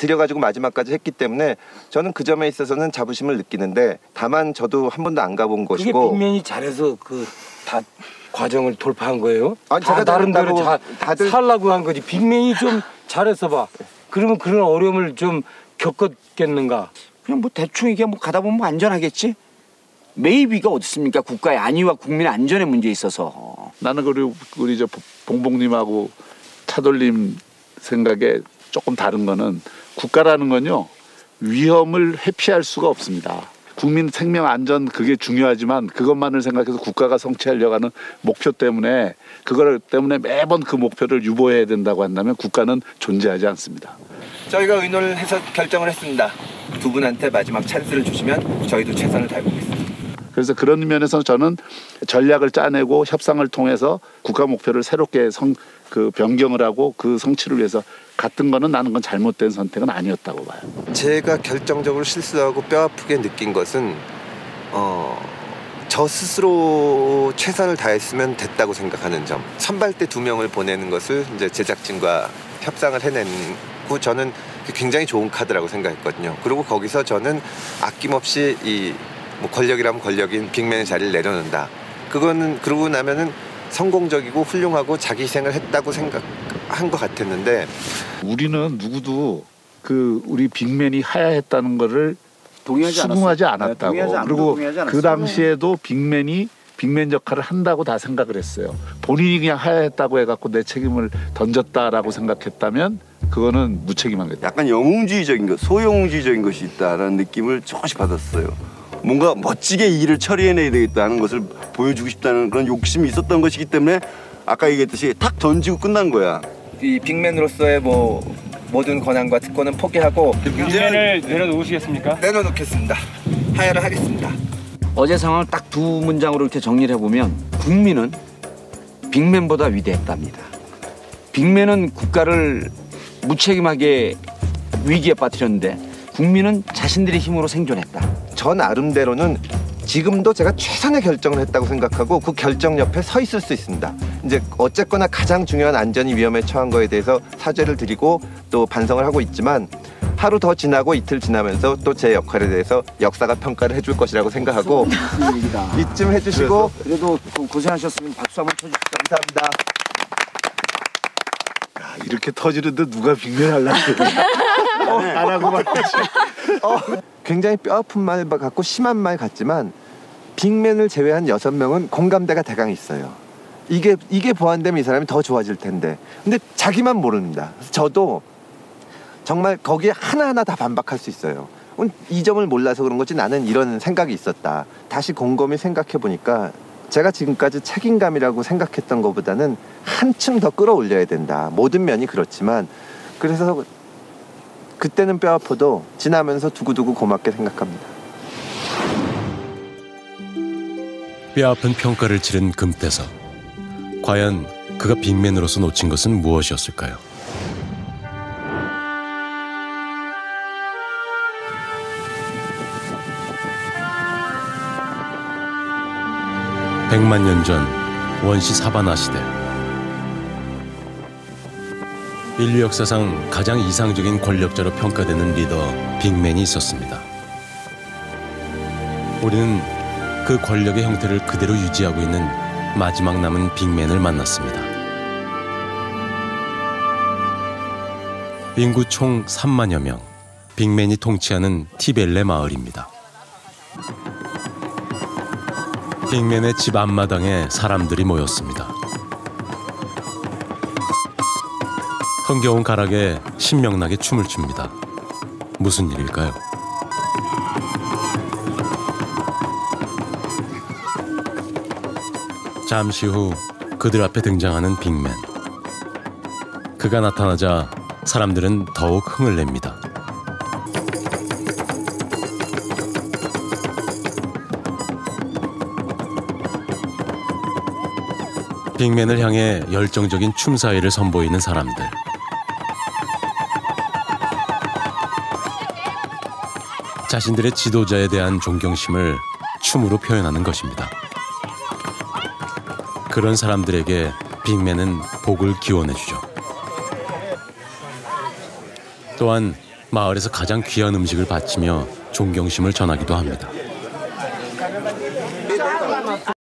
들여가지고 마지막까지 했기 때문에 저는 그 점에 있어서는 자부심을 느끼는데 다만 저도 한 번도 안 가본 그게 곳이고 빅맨이 잘해서 그 다 과정을 돌파한 거예요? 아니, 다 제가 나름대로 다들 살라고 한 거지. 빅맨이 좀 잘해서 봐. 그러면 그런 어려움을 좀 겪었겠는가? 그냥 뭐 대충 이게 뭐 가다 보면 뭐 안전하겠지. 메이비가 어디 있습니까? 국가의 안위와 국민의 안전의 문제에 있어서. 나는 그리고 우리 저 봉봉님하고 차돌림 생각에 조금 다른 거는 국가라는 건요 위험을 회피할 수가 없습니다. 국민 생명 안전 그게 중요하지만 그것만을 생각해서 국가가 성취하려고 하는 목표 때문에 그걸 때문에 매번 그 목표를 유보해야 된다고 한다면 국가는 존재하지 않습니다. 저희가 의논을 해서 결정을 했습니다. 두 분한테 마지막 찬스를 주시면 저희도 최선을 다해보겠습니다. 그래서 그런 면에서 저는 전략을 짜내고 협상을 통해서 국가 목표를 새롭게 변경을 하고 그 성취를 위해서 갔던 거는 나는 건 잘못된 선택은 아니었다고 봐요. 제가 결정적으로 실수하고 뼈아프게 느낀 것은 저 스스로 최선을 다했으면 됐다고 생각하는 점. 선발대 2명을 보내는 것을 이제 제작진과 협상을 해내고 저는 굉장히 좋은 카드라고 생각했거든요. 그리고 거기서 저는 아낌없이 뭐 권력이라면 권력인 빅맨의 자리를 내려놓는다. 그거는 그러고 나면은 성공적이고 훌륭하고 자기 희생을 했다고 생각한 것 같았는데 우리는 누구도 우리 빅맨이 하야했다는 거를 수긍하지 않았다고. 그리고 그 당시에도 빅맨 역할을 한다고 다 생각을 했어요. 본인이 그냥 하야했다고 해갖고 내 책임을 던졌다라고 생각했다면 그거는 무책임한 거죠. 약간 영웅주의적인 것, 소영웅주의적인 것이 있다라는 느낌을 조금씩 받았어요. 뭔가 멋지게 일을 처리해내야 되겠다는 것을 보여주고 싶다는 그런 욕심이 있었던 것이기 때문에 아까 얘기했듯이 탁 던지고 끝난 거야. 이 빅맨으로서의 모든 권한과 특권은 포기하고 빅맨을 내려놓으시겠습니까? 내려놓겠습니다. 하야를 하겠습니다. 어제 상황을 딱 2문장으로 이렇게 정리를 해보면 국민은 빅맨보다 위대했답니다. 빅맨은 국가를 무책임하게 위기에 빠뜨렸는데 국민은 자신들의 힘으로 생존했다. 저 나름대로는 지금도 제가 최선의 결정을 했다고 생각하고 그 결정 옆에 서 있을 수 있습니다. 이제 어쨌거나 가장 중요한 안전이 위험에 처한 거에 대해서 사죄를 드리고 또 반성을 하고 있지만 하루 더 지나고 이틀 지나면서 또 제 역할에 대해서 역사가 평가를 해줄 것이라고 생각하고 이쯤 해주시고 그래도 고생하셨으면 박수 한번 쳐주시죠. 감사합니다. 이렇게 터지는데 누가 빅맨 하려고 안 하고 말이지. 굉장히 뼈아픈 말 같고 심한 말 같지만 빅맨을 제외한 6명은 공감대가 대강 있어요. 이게 보완되면 이 사람이 더 좋아질 텐데 근데 자기만 모릅니다. 저도 정말 거기에 하나하나 다 반박할 수 있어요. 이 점을 몰라서 그런 거지 나는 이런 생각이 있었다. 다시 곰곰이 생각해 보니까 제가 지금까지 책임감이라고 생각했던 것보다는 한층 더 끌어올려야 된다. 모든 면이 그렇지만 그래서 그때는 뼈 아파도 지나면서 두고두고 고맙게 생각합니다. 뼈아픈 평가를 치른 금태섭. 과연 그가 빅맨으로서 놓친 것은 무엇이었을까요? 백만 년 전 원시 사바나 시대. 인류 역사상 가장 이상적인 권력자로 평가되는 리더 빅맨이 있었습니다. 우리는 그 권력의 형태를 그대로 유지하고 있는 마지막 남은 빅맨을 만났습니다. 인구 총 3만여 명, 빅맨이 통치하는 티벨레 마을입니다. 빅맨의 집 앞마당에 사람들이 모였습니다. 흥겨운 가락에 신명나게 춤을 춥니다. 무슨 일일까요? 잠시 후 그들 앞에 등장하는 빅맨. 그가 나타나자 사람들은 더욱 흥을 냅니다. 빅맨을 향해 열정적인 춤 사위를 선보이는 사람들. 자신들의 지도자에 대한 존경심을 춤으로 표현하는 것입니다. 그런 사람들에게 빅맨은 복을 기원해주죠. 또한 마을에서 가장 귀한 음식을 바치며 존경심을 전하기도 합니다.